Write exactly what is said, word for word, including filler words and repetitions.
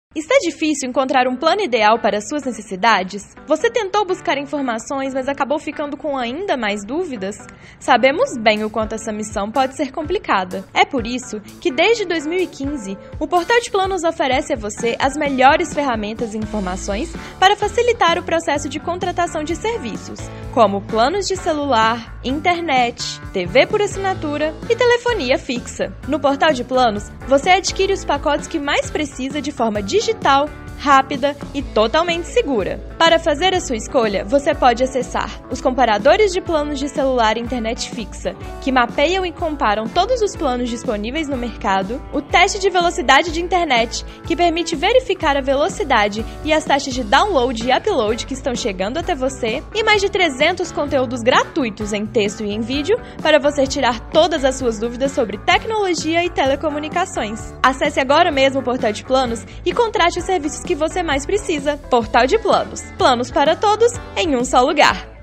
Está difícil encontrar um plano ideal para suas necessidades? Você tentou buscar informações, mas acabou ficando com ainda mais dúvidas? Sabemos bem o quanto essa missão pode ser complicada. É por isso que, desde dois mil e quinze, o Portal de Planos oferece a você as melhores ferramentas e informações para facilitar o processo de contratação de serviços, como planos de celular, internet, T V por assinatura e telefonia fixa. No Portal de Planos, você adquire os pacotes que mais precisa de forma digital, rápida e totalmente segura. Para fazer a sua escolha, você pode acessar os comparadores de planos de celular e internet fixa, que mapeiam e comparam todos os planos disponíveis no mercado, o teste de velocidade de internet, que permite verificar a velocidade e as taxas de download e upload que estão chegando até você, e mais de trezentos conteúdos gratuitos em texto e em vídeo para você tirar todas as suas dúvidas sobre tecnologia e telecomunicações. Acesse agora mesmo o Portal de Planos e contrate os serviços que você mais precisa. Portal de Planos. Planos para todos em um só lugar.